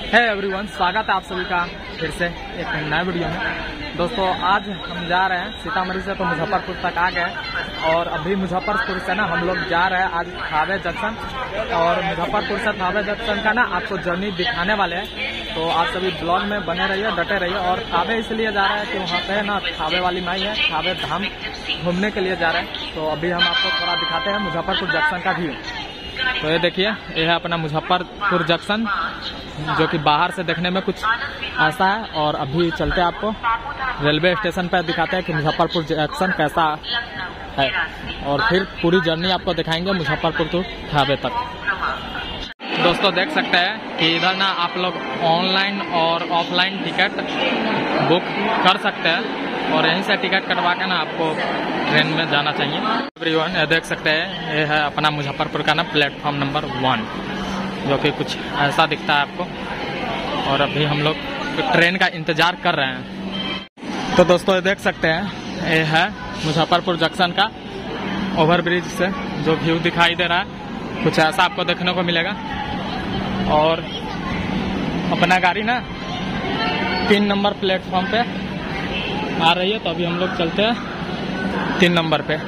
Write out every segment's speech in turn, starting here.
है एवरीवन, स्वागत है आप सभी का फिर से एक नए वीडियो में। दोस्तों आज हम जा रहे हैं सीतामढ़ी से तो मुजफ्फरपुर तक आ गए और अभी मुजफ्फरपुर से ना हम लोग जा रहे हैं आज थावे जंक्शन। और मुजफ्फरपुर से थावे जंक्शन का ना आपको जर्नी दिखाने वाले हैं, तो आप सभी ब्लॉग में बने रहिए, डटे रहिए। और थावे इसलिए जा रहे हैं कि वहाँ पे ना थावे वाली माई है, थावे धाम घूमने के लिए जा रहे हैं। तो अभी हम आपको थोड़ा दिखाते हैं मुजफ्फरपुर जंक्शन का व्यू। तो ये देखिए, ये है अपना मुजफ्फरपुर जंक्शन जो कि बाहर से देखने में कुछ ऐसा है। और अभी चलते हैं आपको रेलवे स्टेशन पर दिखाते हैं कि मुजफ्फरपुर जंक्शन कैसा है और फिर पूरी जर्नी आपको दिखाएंगे मुजफ्फरपुर टू थावे तक। दोस्तों देख सकते हैं कि इधर ना आप लोग ऑनलाइन और ऑफलाइन टिकट बुक कर सकते हैं और यहीं से टिकट कटवा के ना आपको ट्रेन में जाना चाहिए। एवरीवन ये देख सकते हैं, ये है अपना मुजफ्फरपुर का ना प्लेटफॉर्म नंबर 1 जो कि कुछ ऐसा दिखता है आपको। और अभी हम लोग ट्रेन का इंतजार कर रहे हैं। तो दोस्तों ये देख सकते हैं, ये है मुजफ्फरपुर जंक्शन का ओवरब्रिज से जो व्यू दिखाई दे रहा है, कुछ ऐसा आपको देखने को मिलेगा। और अपना गाड़ी ना 3 नंबर प्लेटफॉर्म पे आ रही है, तो अभी हम लोग चलते हैं 3 नंबर पे।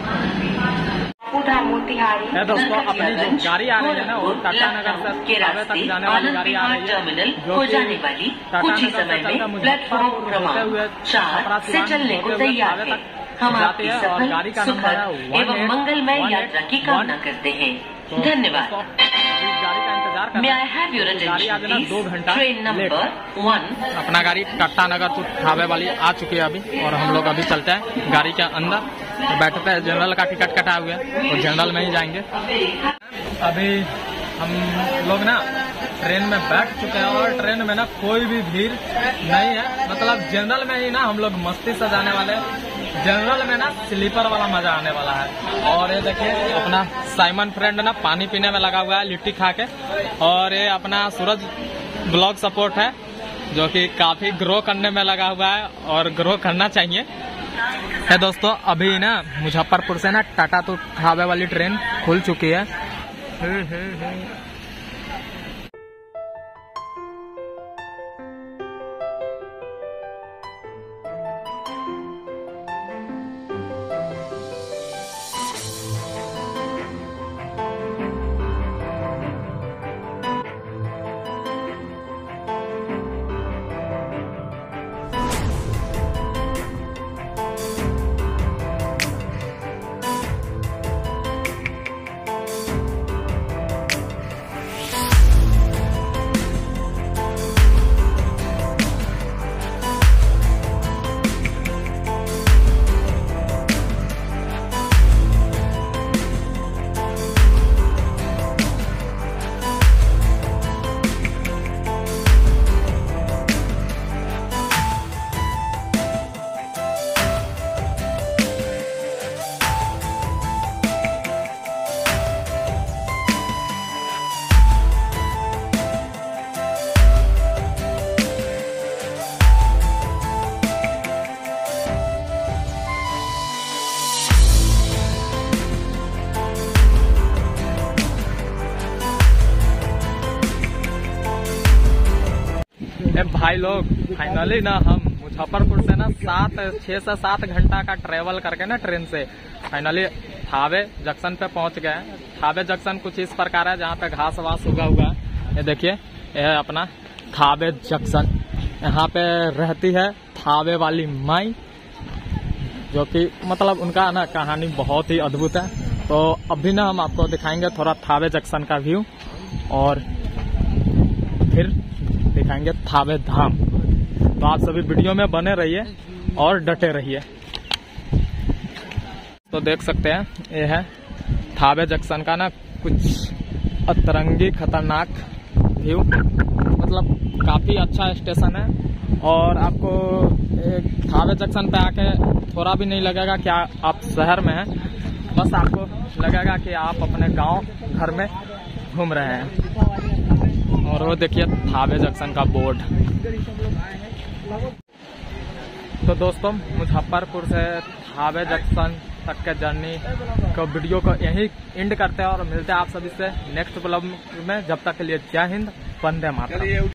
है दोस्तों, अपनी जो गाड़ी आ रही है ना वो टाटा नगर से थावे तक जाने वाली गाड़ी आ रही है, जो कि टाटा नगर से चलकर मुजफ्फरपुर होते हुए छपरा सिवान होते हुए थावे तक जाती है। और गाड़ी का नंबर है 18 मंगलमय यात्रा की कामना करते हैं। धन्यवाद। गाड़ी का इंतजार कर, गाड़ी आज ना 2 घंटा लेट। अपना गाड़ी टाटा नगर टू थावे वाली आ चुकी है अभी, और हम लोग अभी चलते हैं गाड़ी के अंदर बैठते हैं। जनरल का टिकट कटा हुआ है और जनरल में ही जाएंगे। अभी हम लोग ना ट्रेन में बैठ चुके हैं और ट्रेन में ना कोई भी भीड़ नहीं है। मतलब जनरल में ही ना हम लोग मस्ती से जाने वाले हैं। जनरल में ना स्लीपर वाला मजा आने वाला है। और ये देखिए अपना साइमन फ्रेंड ना पानी पीने में लगा हुआ है लिट्टी खा के। और ये अपना सूरज ब्लॉग सपोर्ट है जो कि काफी ग्रो करने में लगा हुआ है और ग्रो करना चाहिए। है दोस्तों, अभी ना मुजफ्फरपुर से ना टाटा तो थावे वाली ट्रेन खुल चुकी है। भाई लोग फाइनली ना हम मुजफ्फरपुर से ना 6 से 7 घंटा का ट्रेवल करके ना ट्रेन से फाइनली थावे जंक्शन पे पहुंच गए। थावे जंक्शन कुछ इस प्रकार है जहाँ पे घास वास उगा हुआ है। ये देखिए, यह है अपना थावे जंक्शन। यहाँ पे रहती है थावे वाली माई, जो कि मतलब उनका ना कहानी बहुत ही अद्भुत है। तो अभी ना हम आपको दिखाएंगे थोड़ा थावे जंक्शन का व्यू और फिर दिखाएंगे थावे धाम। तो आप सभी वीडियो में बने रहिए और डटे रहिए। तो देख सकते हैं, ये है थावे जंक्शन का ना कुछ अतरंगी खतरनाक व्यू। मतलब काफी अच्छा स्टेशन है और आपको थावे जंक्शन पे आके थोड़ा भी नहीं लगेगा कि आप शहर में हैं। बस आपको लगेगा कि आप अपने गांव घर में घूम रहे हैं। और वो देखिए थावे जंक्शन का बोर्ड। तो दोस्तों मुजफ्फरपुर से थावे जंक्शन तक के जर्नी को वीडियो को यहीं एंड करते हैं और मिलते हैं आप सभी से नेक्स्ट ब्लॉग में। जब तक के लिए जय हिंद, वंदे मातरम।